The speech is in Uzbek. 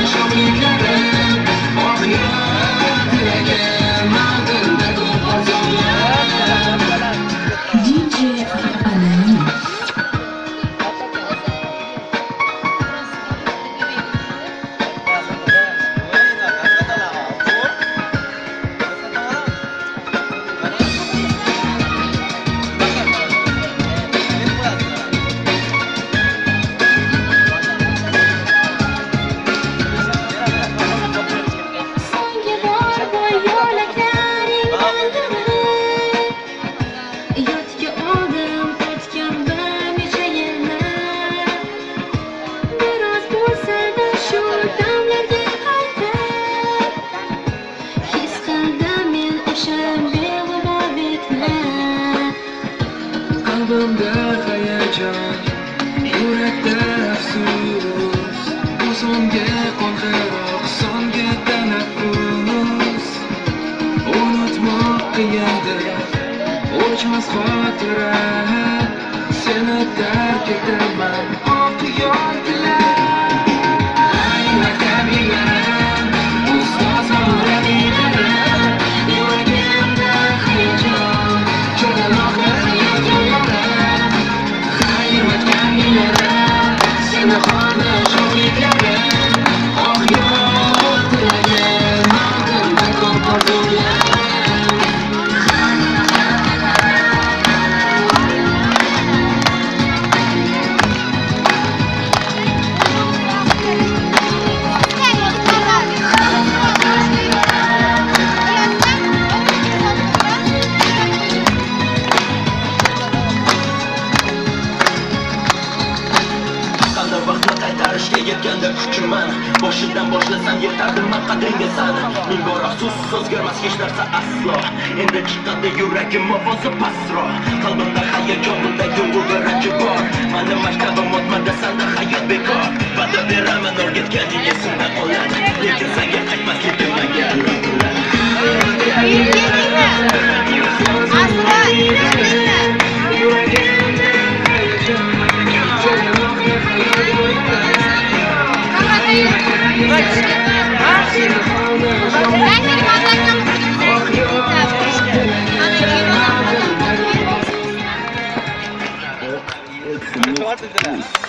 Qalbimda hayajon, yurakda afsus, bu songa qo'ng'iroq, songa tanaffus. Unutmoq qiyindir, o'chmas xotira, seni tark etaman, oq yoldilar. Yetganda kuchiman, boshidan boshlasam yetardim men qadringga sani. Ming bor afsus, o'zgarmas hech narsa aslo. Endi chiqadi yuragim ovozi pastroq. Qalbimda hayajon, bunda yo'l raki bor. Mani maktabim o'tmadi, senda hayot bekor. Va'da beraman, o'rgatganing esimdan qoladi. Lekin senga qaytmasligim menga What is that?